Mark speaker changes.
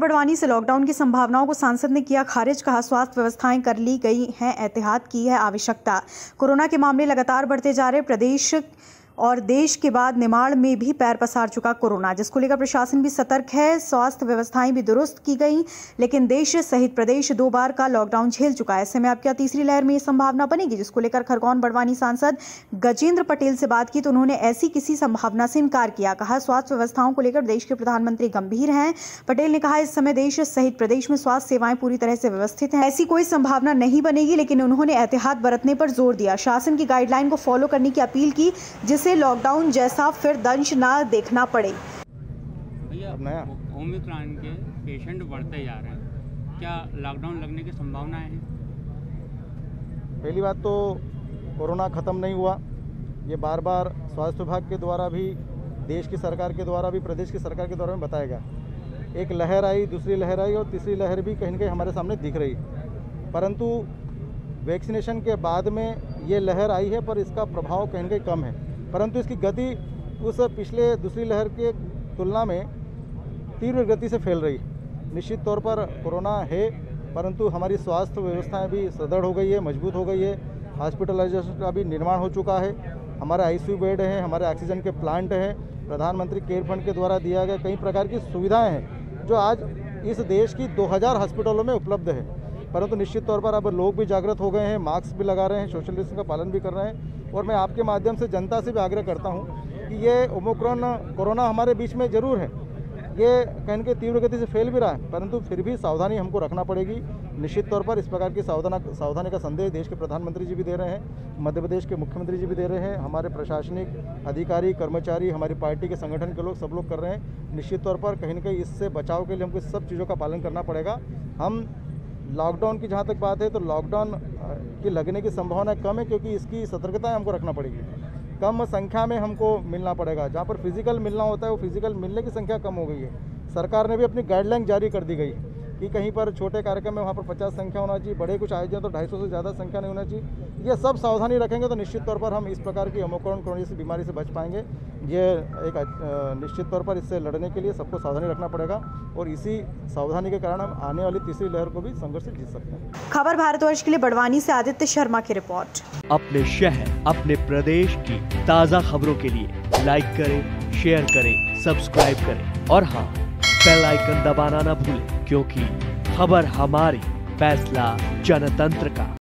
Speaker 1: बड़वानी से लॉकडाउन की संभावनाओं को सांसद ने किया खारिज। कहा, स्वास्थ्य व्यवस्थाएं कर ली गई हैं, एहतियात की है आवश्यकता। कोरोना के मामले लगातार बढ़ते जा रहे, प्रदेश और देश के बाद निमाड़ में भी पैर पसार चुका कोरोना, जिसको लेकर प्रशासन भी सतर्क है। स्वास्थ्य व्यवस्थाएं भी दुरुस्त की गई, लेकिन देश सहित प्रदेश 2 बार का लॉकडाउन झेल चुका है। ऐसे में अब क्या तीसरी लहर में ये संभावना बनेगी, जिसको लेकर खरगोन बड़वानी सांसद गजेंद्र पटेल से बात की तो उन्होंने ऐसी किसी संभावना से इनकार किया। कहा, स्वास्थ्य व्यवस्थाओं को लेकर देश के प्रधानमंत्री गंभीर हैं। पटेल ने कहा, इस समय देश सहित प्रदेश में स्वास्थ्य सेवाएं पूरी तरह से व्यवस्थित हैं, ऐसी कोई संभावना नहीं बनेगी, लेकिन उन्होंने एहतियात बरतने पर जोर दिया। शासन की गाइडलाइन को फॉलो करने की अपील की, जिससे लॉकडाउन जैसा फिर दंश ना देखना पड़े।
Speaker 2: भैया, ओमिक्रॉन के पेशेंट बढ़ते जा रहे हैं, क्या लॉकडाउन लगने की संभावनाएं हैं?
Speaker 3: पहली बात तो कोरोना ख़त्म नहीं हुआ। ये बार बार स्वास्थ्य विभाग के द्वारा भी, देश की सरकार के द्वारा भी, प्रदेश की सरकार के द्वारा भी बताया गया। एक लहर आई, दूसरी लहर आई और तीसरी लहर भी कहीं न कहीं हमारे सामने दिख रही, परंतु वैक्सीनेशन के बाद में ये लहर आई है, पर इसका प्रभाव कहीं न कहीं कम है, परंतु इसकी गति उस पिछले दूसरी लहर के तुलना में तीव्र गति से फैल रही है। निश्चित तौर पर कोरोना है, परंतु हमारी स्वास्थ्य व्यवस्थाएं भी सुदृढ़ हो गई है, मजबूत हो गई है। हॉस्पिटलाइजेशन का भी निर्माण हो चुका है, हमारे आईसीयू बेड हैं, हमारे ऑक्सीजन के प्लांट हैं, प्रधानमंत्री केयर फंड के द्वारा दिया गया कई प्रकार की सुविधाएँ हैं जो आज इस देश की 2000 हॉस्पिटलों में उपलब्ध है। परंतु निश्चित तौर पर अब लोग भी जागृत हो गए हैं, मास्क भी लगा रहे हैं, सोशल डिस्टेंसिंग का पालन भी कर रहे हैं। और मैं आपके माध्यम से जनता से भी आग्रह करता हूं कि ये ओमिक्रॉन कोरोना हमारे बीच में ज़रूर है, ये कहीं के तीव्र गति से फैल भी रहा है, परंतु फिर भी सावधानी हमको रखना पड़ेगी। निश्चित तौर पर इस प्रकार की सावधानी का संदेश देश के प्रधानमंत्री जी भी दे रहे हैं, मध्य प्रदेश के मुख्यमंत्री जी भी दे रहे हैं, हमारे प्रशासनिक अधिकारी, कर्मचारी, हमारी पार्टी के संगठन के लोग, सब लोग कर रहे हैं। निश्चित तौर पर कहीं न कहीं इससे बचाव के लिए हमको सब चीज़ों का पालन करना पड़ेगा। हम लॉकडाउन की जहाँ तक बात है तो लॉकडाउन की लगने की संभावना कम है, क्योंकि इसकी सतर्कता हमको रखना पड़ेगी। कम संख्या में हमको मिलना पड़ेगा, जहाँ पर फिजिकल मिलना होता है वो फिजिकल मिलने की संख्या कम हो गई है। सरकार ने भी अपनी गाइडलाइन जारी कर दी गई कि कहीं पर छोटे कार्यक्रम में वहाँ पर 50 संख्या होना चाहिए, बड़े कुछ आयोजन तो 250 से ज़्यादा संख्या नहीं होना चाहिए। ये सब सावधानी रखेंगे तो निश्चित तौर पर हम इस प्रकार की ओमिक्रॉन कोरोना की बीमारी से बच पाएंगे। ये एक निश्चित तौर पर इससे लड़ने के लिए सबको सावधानी रखना पड़ेगा और इसी सावधानी के कारण हम आने वाली तीसरी लहर को भी संघर्ष से जीत सकते हैं।
Speaker 1: खबर भारतवर्ष के लिए बड़वानी से आदित्य शर्मा की रिपोर्ट।
Speaker 4: अपने शहर, अपने प्रदेश की ताज़ा खबरों के लिए लाइक करें, शेयर करें, सब्सक्राइब करें और हाँ, बेल आइकन दबाना ना भूलें, क्योंकि खबर हमारी, फैसला जनतंत्र का।